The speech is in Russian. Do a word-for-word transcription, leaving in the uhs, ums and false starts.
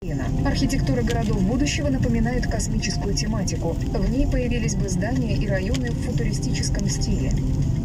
дизайна. Архитектура городов будущего напоминает космическую тематику. В ней появились бы здания и районы в футуристическом стиле.